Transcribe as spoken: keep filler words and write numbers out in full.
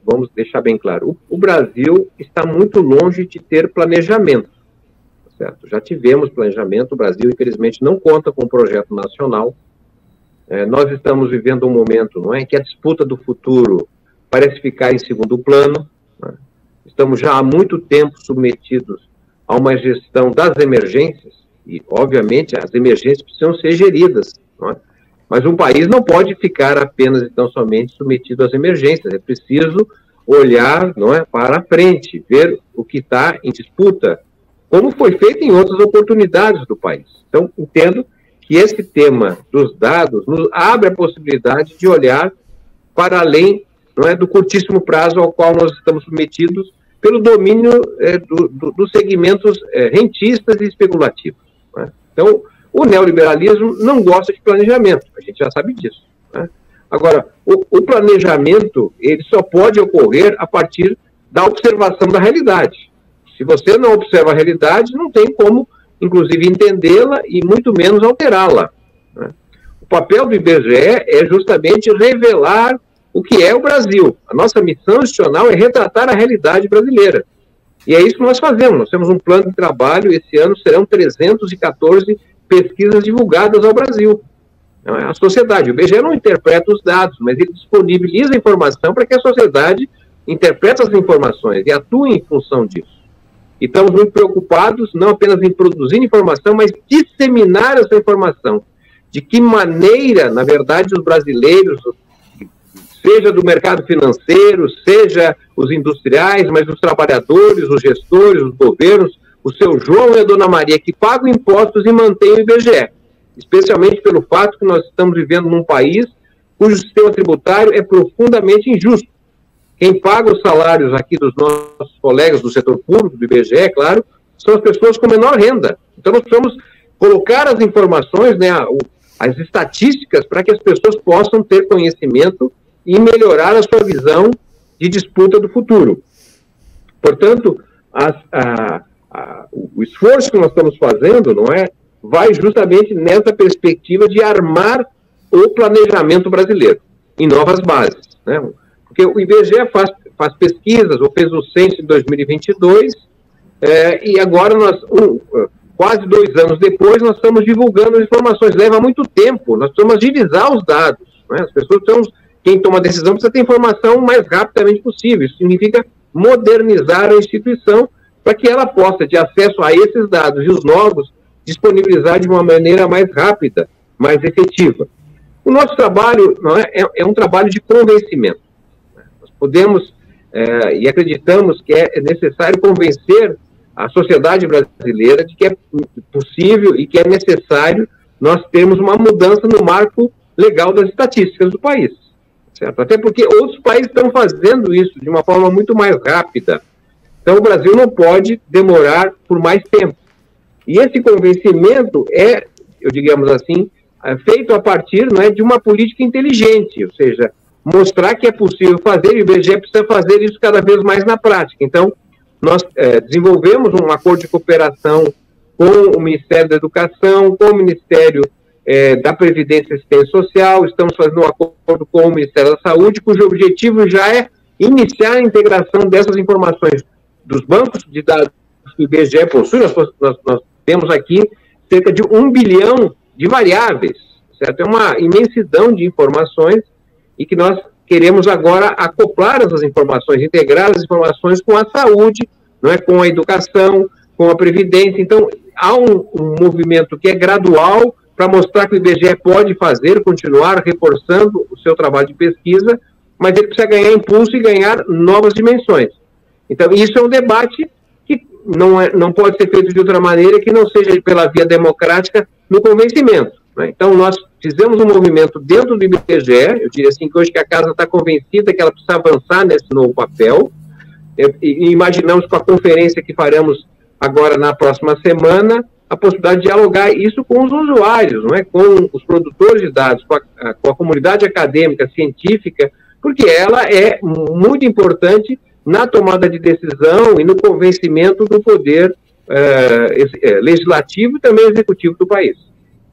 vamos deixar bem claro, o, o Brasil está muito longe de ter planejamento, certo? Já tivemos planejamento, o Brasil, infelizmente, não conta com um projeto nacional. É, nós estamos vivendo um momento, não é, que a disputa do futuro parece ficar em segundo plano, né? Estamos já há muito tempo submetidos a uma gestão das emergências, e, obviamente, as emergências precisam ser geridas, não é? Mas um país não pode ficar apenas, então, somente submetido às emergências. É preciso olhar, não é, para frente, ver o que está em disputa, como foi feito em outras oportunidades do país. Então, entendo que esse tema dos dados nos abre a possibilidade de olhar para além, não é, do curtíssimo prazo ao qual nós estamos submetidos pelo domínio é, do, do, dos segmentos é, rentistas e especulativos, não é? Então, o neoliberalismo não gosta de planejamento, a gente já sabe disso, né? Agora, o, o planejamento, ele só pode ocorrer a partir da observação da realidade. Se você não observa a realidade, não tem como, inclusive, entendê-la e muito menos alterá-la, né? O papel do I B G E é justamente revelar o que é o Brasil. A nossa missão institucional é retratar a realidade brasileira. E é isso que nós fazemos. Nós temos um plano de trabalho, esse ano serão trezentas e quatorze pesquisas divulgadas ao Brasil. A sociedade, o I B G E não interpreta os dados, mas ele disponibiliza a informação para que a sociedade interprete as informações e atue em função disso. E estamos muito preocupados, não apenas em produzir informação, mas disseminar essa informação. De que maneira, na verdade, os brasileiros, seja do mercado financeiro, seja os industriais, mas os trabalhadores, os gestores, os governos, o seu João e a dona Maria, que pagam impostos e mantêm o I B G E, especialmente pelo fato que nós estamos vivendo num país cujo sistema tributário é profundamente injusto. Quem paga os salários aqui dos nossos colegas do setor público, do I B G E, claro, são as pessoas com menor renda. Então nós precisamos colocar as informações, né, as estatísticas, para que as pessoas possam ter conhecimento e melhorar a sua visão de disputa do futuro. Portanto, as, a, a, o esforço que nós estamos fazendo, não é, vai justamente nessa perspectiva de armar o planejamento brasileiro em novas bases, né? Porque o I B G E faz, faz pesquisas, ou fez o censo em dois mil e vinte e dois, é, e agora, nós, um, quase dois anos depois, nós estamos divulgando as informações. Leva muito tempo, nós precisamos agilizar os dados, né? As pessoas precisam, quem toma a decisão precisa ter informação o mais rapidamente possível. Isso significa modernizar a instituição para que ela possa, de acesso a esses dados e os novos, disponibilizar de uma maneira mais rápida, mais efetiva. O nosso trabalho, não é, é, é um trabalho de convencimento. Nós podemos é, e acreditamos que é necessário convencer a sociedade brasileira de que é possível e que é necessário nós termos uma mudança no marco legal das estatísticas do país. Certo? Até porque outros países estão fazendo isso de uma forma muito mais rápida. Então, o Brasil não pode demorar por mais tempo. E esse convencimento é, eu digamos assim, é feito a partir, não é, de uma política inteligente, ou seja, mostrar que é possível fazer, e o I B G E precisa fazer isso cada vez mais na prática. Então, nós é, desenvolvemos um acordo de cooperação com o Ministério da Educação, com o Ministério É, da Previdência e Assistência Social, estamos fazendo um acordo com o Ministério da Saúde, cujo objetivo já é iniciar a integração dessas informações dos bancos de dados que o I B G E possui. Nós, nós, nós temos aqui cerca de um bilhão de variáveis, certo? É uma imensidão de informações e que nós queremos agora acoplar essas informações, integrar as informações com a saúde, não é? Com a educação, com a Previdência. Então, há um, um movimento que é gradual, para mostrar que o I B G E pode fazer, continuar reforçando o seu trabalho de pesquisa, mas ele precisa ganhar impulso e ganhar novas dimensões. Então, isso é um debate que não, é, não pode ser feito de outra maneira que não seja pela via democrática no convencimento, né? Então, nós fizemos um movimento dentro do I B G E, eu diria assim, que hoje que a casa está convencida que ela precisa avançar nesse novo papel, e, e imaginamos com a conferência que faremos agora na próxima semana, a possibilidade de dialogar isso com os usuários, não é? Com os produtores de dados, com a, com a comunidade acadêmica, científica, porque ela é muito importante na tomada de decisão e no convencimento do poder eh, legislativo e também executivo do país.